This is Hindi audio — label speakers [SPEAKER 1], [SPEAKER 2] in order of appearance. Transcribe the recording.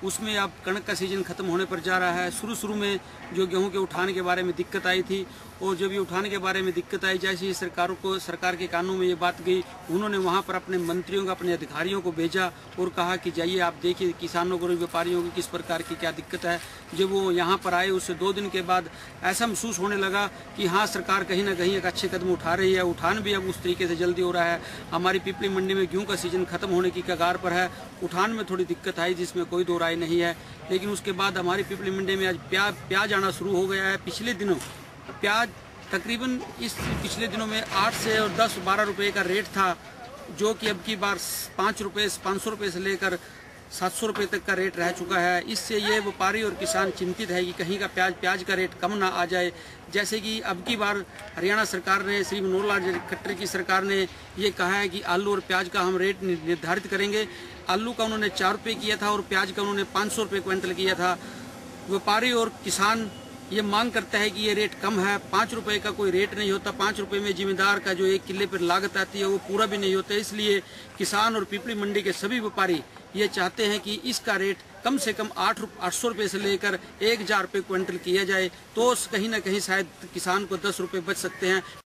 [SPEAKER 1] उसमें अब कणक का सीजन खत्म होने पर जा रहा है। शुरू में जो गेहूं के उठाने के बारे में दिक्कत आई थी, और जब ये उठाने के बारे में दिक्कत आई, जैसे ही सरकार के कानून में ये बात गई, उन्होंने वहां पर अपने मंत्रियों को, अपने अधिकारियों को भेजा और कहा कि जाइए आप देखिए किसानों को, व्यापारियों की किस प्रकार की क्या दिक्कत है। जब वो यहाँ पर आए उससे 2 दिन के बाद ऐसा महसूस होने लगा कि हाँ, सरकार कहीं ना कहीं एक अच्छे कदम उठा रही है। उठान भी अब उस तरीके से जल्दी हो रहा है। हमारी पिपली मंडी में गेहूं का सीजन खत्म होने की कगार पर है। उठान में थोड़ी दिक्कत आई जिसमें कोई दो राय नहीं है, लेकिन उसके बाद हमारी पिपली मंडी में आज प्याज आना शुरू हो गया है। पिछले दिनों प्याज तकरीबन इस पिछले दिनों में 8 से और 10-12 रुपए का रेट था, जो कि अब की बार 500 रुपए से लेकर 700 रुपए तक का रेट रह चुका है। इससे ये व्यापारी और किसान चिंतित है कि कहीं का प्याज का रेट कम ना आ जाए। जैसे कि अब की बार हरियाणा सरकार ने, श्री मनोहर लाल खट्टर की सरकार ने ये कहा है कि आलू और प्याज का हम रेट निर्धारित करेंगे। आलू का उन्होंने 4 रुपये किया था और प्याज का उन्होंने 500 रुपये क्विंटल किया था। व्यापारी और किसान ये मांग करता है कि ये रेट कम है। 5 रुपए का कोई रेट नहीं होता। 5 रुपए में जिम्मेदार का जो 1 किले पर लागत आती है वो पूरा भी नहीं होता। इसलिए किसान और पिपली मंडी के सभी व्यापारी ये चाहते हैं कि इसका रेट कम से कम 800 रुपए से लेकर 1000 रुपये क्विंटल किया जाए, तो कहीं ना कहीं शायद किसान को 10 रुपये बच सकते हैं।